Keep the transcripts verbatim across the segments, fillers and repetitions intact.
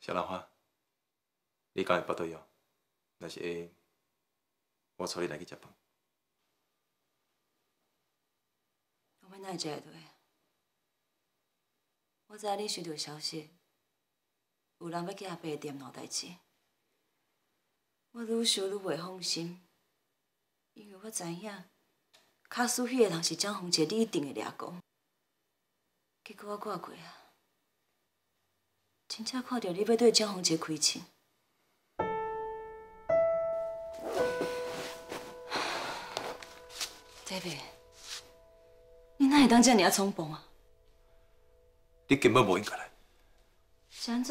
小兰花，你敢会腹对哦？若是会，我带你来去食饭。 我要哪会食会对？我知影你收到消息，有人要去阿伯的店闹代志。我愈想愈袂放心，因为我知影，卡输迄个人是蒋宏杰，你一定会掠讲。结果我挂过啊，真正看到你要对蒋宏杰开枪。弟妹，你哪会当遮尔啊冲动啊？ 你根本无应该来。 是安怎？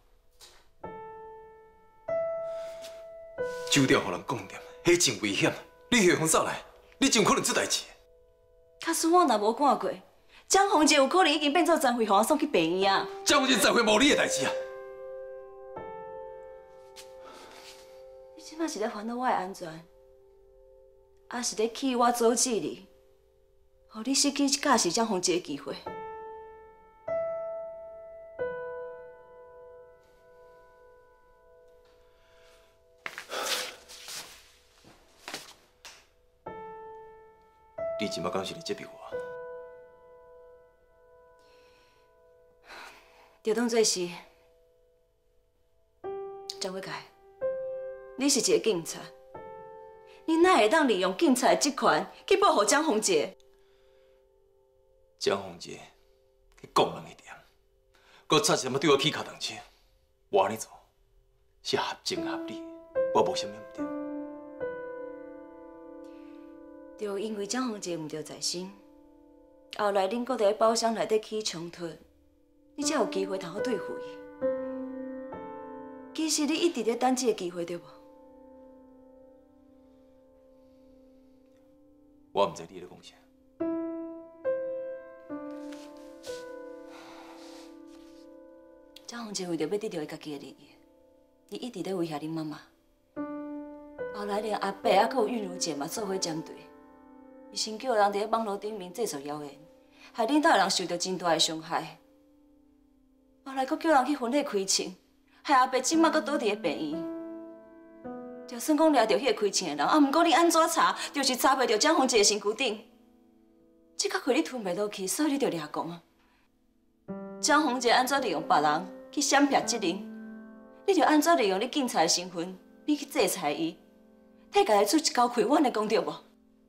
酒店互人讲念，迄真危险。你何方走来？你真有可能出代志。 卡输我若无看过，蒋宏杰有可能已经变做张慧，互我送去病院啊。 蒋宏杰再会无你的代志啊！ 你即摆是咧烦恼我的安全，还是咧气我阻止你，互你失去驾驶蒋宏杰的机会？ 你即摆敢是咧责备我？ 就当作是张伟凯，你是一个警察，你哪会当利用警察的职权去保护蒋宏杰？ 蒋宏杰，去讲人一点，搁插什么对我起脚动车，我安尼做是合情合理，我无啥物唔对。 就因为蒋宏杰唔着在身，后来恁搁伫咧包厢内底起冲突，你才有机会通好对付伊。其实你一直咧等这个机会，对无？ 我唔知你咧讲啥。 蒋宏杰为着要得到伊家己的利益，伊一直咧威胁恁妈妈。后来连阿伯啊，佮有韵如姐嘛做伙针对。伊先叫人伫咧网络顶面制造谣言，害恁家人受到真大的伤害。后来，佫叫人去婚礼开枪，害阿伯即马佫倒伫咧病院。就算讲抓到迄个开枪的人，啊，毋过你安怎查，就是查袂到蒋宏杰的身躯顶。即较亏你吞袂落去，所以你就掠讲啊。蒋宏杰安怎利用别人去闪避责任，你就安怎利用你警察的身份，你去制裁伊，替家己出一口气，我安尼讲对无？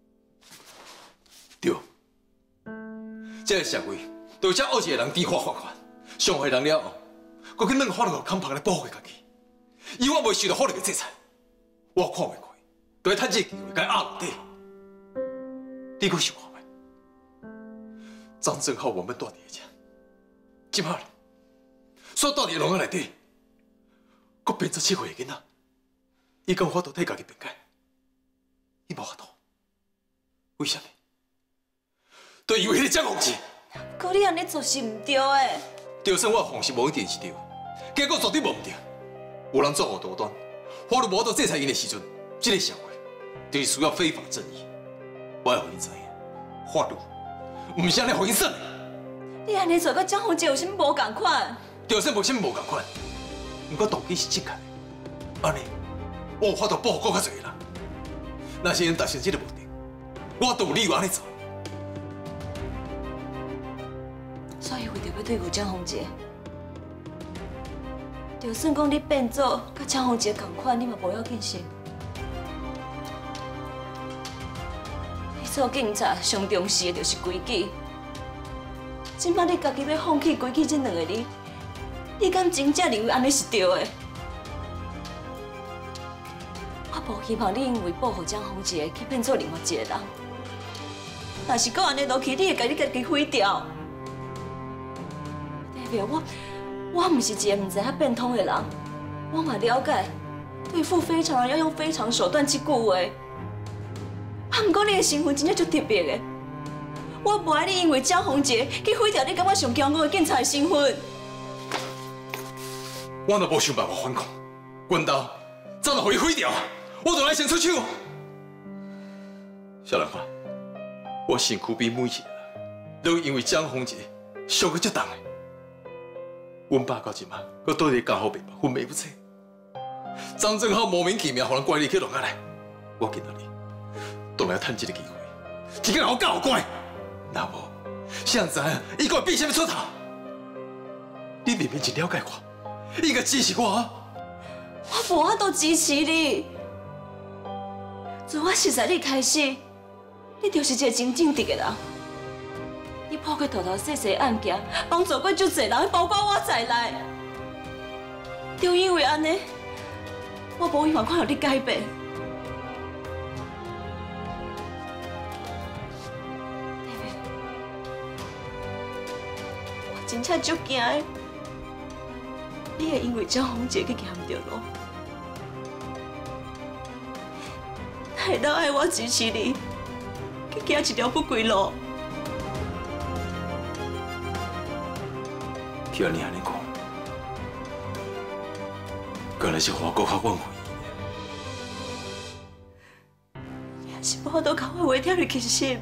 对，这个社会都有这恶势的人知法犯法，伤害人了后，佫去软法律互扛拍来保护家己，以我未受到法律的制裁，我看袂开，就要趁这个机会甲伊压落底。你佫想看觅？张正浩原本住伫遐，即摆呢，煞住伫笼仔内底，佫变做七岁的囡仔，伊敢有法度替家己辩解？伊无法度，为什么？就因为迄个蒋宏杰。 可你安尼做是唔对的。 就算我的方式无一定是对，结果绝对无唔对。有人作恶多端，法律无法度制裁因的时阵，这个社会就是需要非法正义。我要互因知影，法律唔是安尼互因耍的。 你安尼做，甲蒋宏杰有啥物无共款？ 就算无啥物无共款，不过动机是正确的。安尼，我有法度保护更较侪人。若是因达成这个目的，我就有理由安尼做。 所以为着要对付蒋宏杰，就算讲你变做甲蒋宏杰同款，你嘛无要紧是？你做警察上重视的就是规矩。即摆你家己要放弃规矩这两个字，你敢真正认为安尼是对的？我无希望你因为保护蒋宏杰去变做另外一个人。若是搁安尼落去，你会家己家己毁掉。我我不是一个唔知遐变通的人，我嘛了解对付非常人要用非常手段这句话。啊，不过你的身份真正足特别的，我不爱你因为蒋宏杰去毁掉你感觉上骄傲的警察的身份。 我若无想办法反抗，阮兜早就互伊毁掉，我就来先出手。小兰花，我身躯边每一个人，都因为蒋宏杰伤个足重的。 阮爸到即马，佮倒伫家好病嘛，昏迷不醒。张正浩莫名其妙，互人怪你去弄下来。我今仔日当来趁这个机会，一个人我教乖。那无，谁人知影伊个变啥物出头？你明明就了解我，应该支持我啊！ 我无法度支持你。从我识识你开始，你就是一个真正直的人。你破过大大小小案件，帮助过足侪人，包括我在内。就因为安尼，我无希望看到你改变。我真正足惊的，你会因为张宏杰去行着路。害到爱我支持你，去行一条不归路。 既然你安尼讲，原来是我搁较挽回。 还是无都甲我话听你轻心。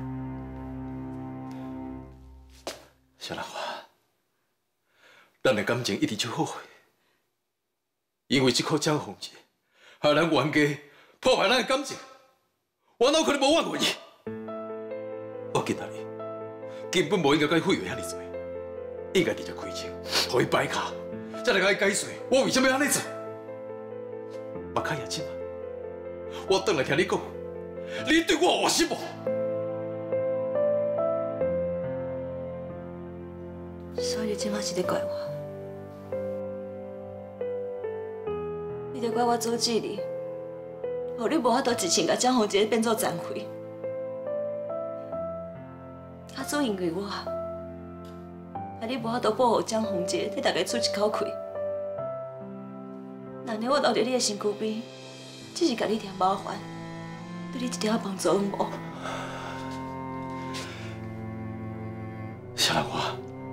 小兰花，咱的感情一直就好，因为这颗江红结，害咱冤家破坏咱的感情，我哪有可能无挽回伊？我今仔日根本无应该甲伊废话遐尼多，应该直接开枪，互伊摆卡，才来甲伊解释我为什么要安尼做。目卡也真啊，我转来听你讲，你对我有失望。 所以你即马是在怪我，你在怪我阻止你，互你无法度一清甲江宏杰变做残废。啊，总因为我，啊你无法度保护江宏杰，替大家出一口气。那年我留伫你的身躯边，只是甲你添麻烦，对你一点仔帮助拢无。 小兰花。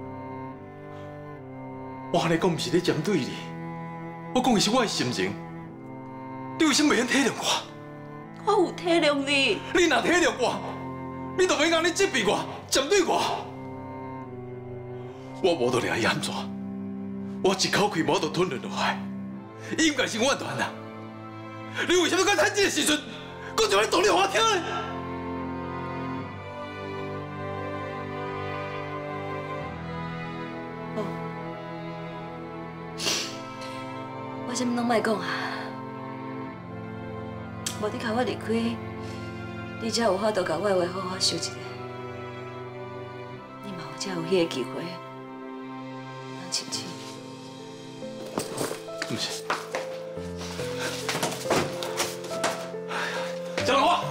我安尼讲，毋是咧针对你，我讲的是我的心情。你为什么袂肯体谅我？ 我有体谅你。 你若体谅我，你就袂安尼责备我、针对我。我无得了伊安怎？我一口气无得吞落落来，伊应该是我的团啊！你为什么到趁这个时阵，搁就来道理互我听呢？ 我啥物拢莫讲啊！无你甲我离开，你才有法度甲我的话好好收一下。你嘛有才有迄个机会，当亲戚。 不是，小兰花，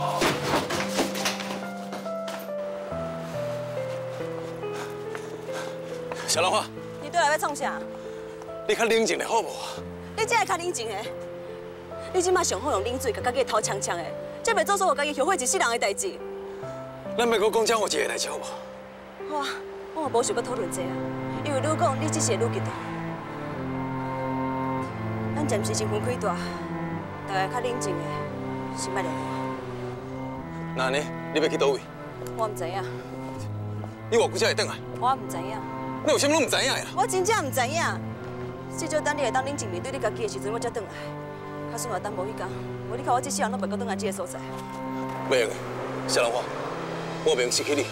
小兰花， 你对来要创啥？ 你较冷静的好无？ 你这会较冷静的，你即马上好用冷水甲家己头呛呛的，这袂做说我家己后悔一世人的代志。 咱别搁讲江湖这个代志好无？ 好啊，我嘛无想要讨论这啊，因为愈讲你只是会愈激动。咱暂时先分开住，大家较冷静的，心莫乱。 那呢？你要去倒位？ 我唔知影。 你偌久才会转来？ 我唔知影。 你有啥物拢唔知影的啦？ 我真正唔知影。至少等你会当冷静面对你家己的时阵，我才转来。较算也等无迄天，无你看我这世人拢袂搁转来这个所在。 袂用的，小兰花，我袂用失去你。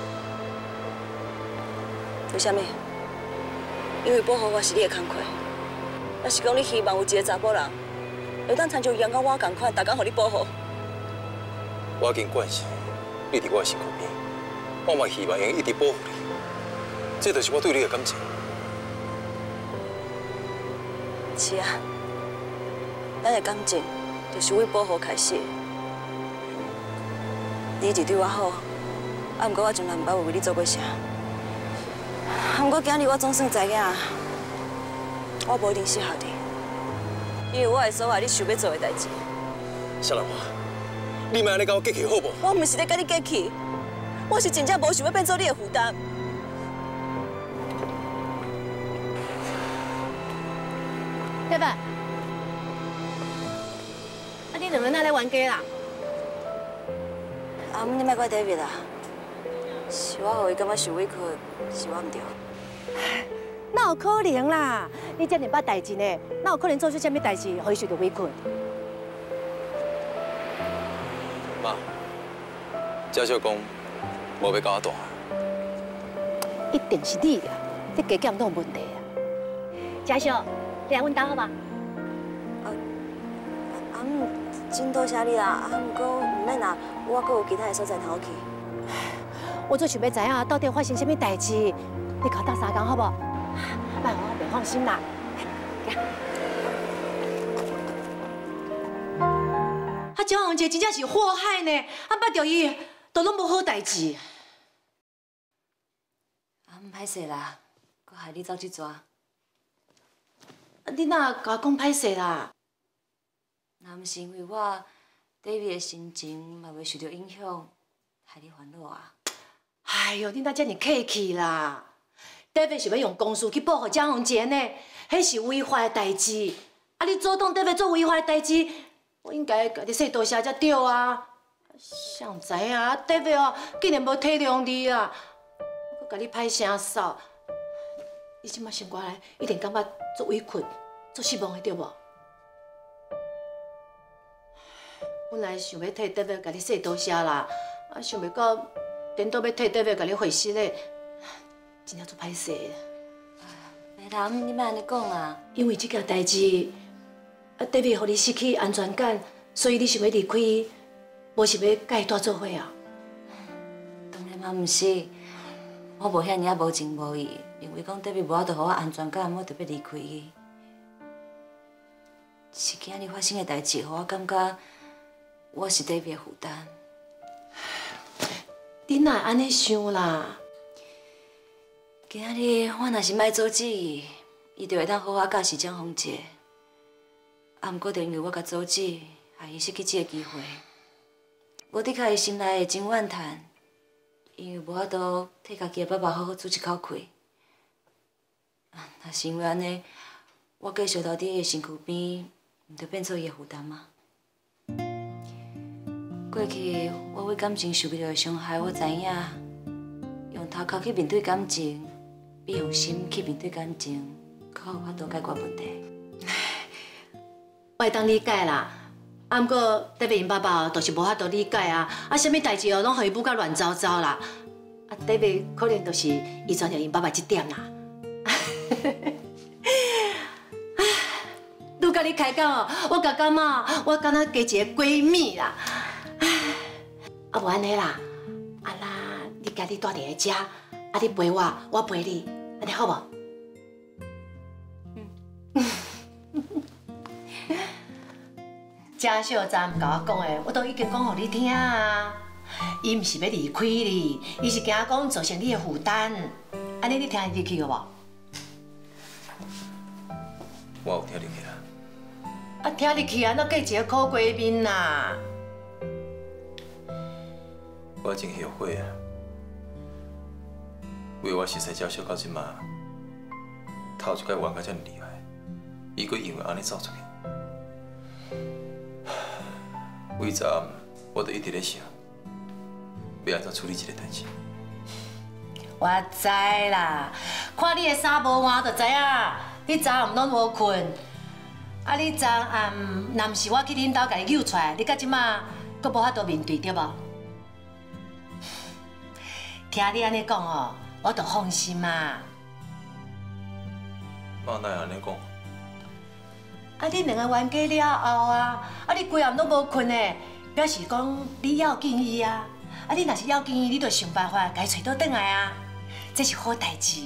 为虾米？因为保护我是你的工课。若是讲你希望有一个查甫人，会当参像杨甲我同款，逐工互你保护。 我已经惯势，你伫我的身躯边，我嘛希望用一直保护你。这就是我对你的感情。 是啊，咱的感情就是为保护开始。你一直对我好，啊，毋过我从来毋捌为你做过啥。啊，毋过今日我总算知影，我无一定适合你，因为我会做你想要做的代志。 小兰花，你莫安尼甲我客气好无？ 我毋是咧甲你客气，我是真正无想要变做你的负担。 爸爸，啊，你两个哪来冤家啦？ 阿姆，你莫怪 David 啦，是我互伊感觉受委屈，是我毋对。 哪有可能啦？你遮尔捌代志呢，哪有可能做出啥物代志，会受到委屈？ 妈，教授讲无要教我大， 一定是你啦，你加减都有问题啊！嘉秀，你来阮家好吧？ 啊，啊姆，真多谢你啦！啊，毋过毋免啦，我阁有其他的所在通去。 我最想要知影到底发生啥物代志，你甲我斗三工好不？莫互我袂放心啦。啊，蒋宏杰真正是祸害呢！啊，捌着伊都拢无好代志。 啊，唔歹势啦，佮害你走去抓。 啊，你哪甲我讲歹势啦？ 若毋是因为我 David 的心情嘛袂受到影响，害你烦恼啊。 哎呦，你哪遮尔客气啦 ？David 是要用公司去保护蒋宏杰呢，迄是违法的代志。啊，你主动 David 做违法的代志，我应该甲你说多谢才对啊。谁知影 David 哦，竟然无体谅你啊！我甲你歹声扫，你即马醒过来，一定感觉足委屈、足失望的对无？本来想要替 David 甲你说多谢啦，啊，想袂到颠倒要替 David 甲你回信咧，真正足歹势。 madam， 你莫安尼讲啊！ 因为这件代志，啊 ，David 互你失去安全感，所以你想要离开，无想要甲伊带做伙啊？ 当然嘛毋是，我无遐尔无情无义，因为讲 David 无法度互我安全感，我特别离开伊。是今日发生的代志，互我感觉我是 David 的负担。 你哪会安尼想啦？ 今日我若是莫阻止伊，伊就会当好好教示蒋宏杰。啊，毋过就因为我甲阻止，害伊失去这个机会。我的确伊心内会真怨叹，因为无法度替家己的爸爸好好煮一口气。啊，若是因为安尼，我继续留伫伊的身躯边，毋就变做伊的负担吗？过去我为感情受过的伤害，我知影，用头壳去面对感情，比用心去面对感情，较有法度解决问题。 我会当理解啦，啊，毋过David因爸爸就是无法度理解啊，啊，啥物代志哦，拢互伊母甲乱糟糟啦，啊，David可能就是遗传着因爸爸这点啦。愈甲你开讲哦，我甲感觉我敢若加一个闺蜜啦。啊，无安尼啦，啊那你家己住伫个遮，啊你陪我，我陪你，安尼好无？嗯。嘉秀昨暗甲我讲的，我都已经讲互你听啊。伊毋是要离开你，伊是惊讲造成你的负担。安尼你听入去有无？ 我有听入去啦。 啊，听入去啊，那计一个好闺蜜啦。 我真后悔啊！为我熟悉教授到即马，头一摆玩甲遮尔厉害，伊阁因为安尼走出去。为昨暗，我就一直咧想，要安怎处理这个代志。 我知啦，看你的衫无换，就知影你昨暗拢无困。啊，你昨暗若毋是我去恁兜甲你揪出来，你到即马阁无法度面对，对无？听你安尼讲哦，我就放心啊。 妈哪会安尼讲？ 啊，恁两个冤家了后啊，啊，你规暗拢无困的，表示讲你要紧伊啊。啊，你若是要紧伊，你就想办法甲伊找倒转来啊，这是好代志。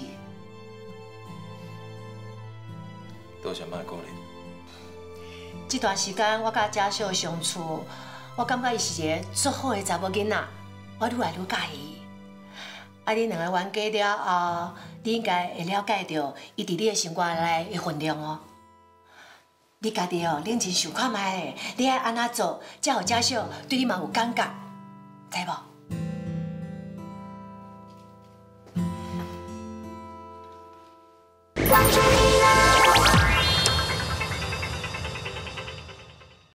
多谢妈的鼓励。 这段时间我甲嘉秀相处，我感觉伊是一个足好的查某囡仔，我愈来愈介意。啊，恁两个冤家了后，你应该会了解到伊伫你的生活内的分量哦。你家己哦，认真想看卖咧，你爱安怎做，才互嘉秀对你嘛有感觉，知无？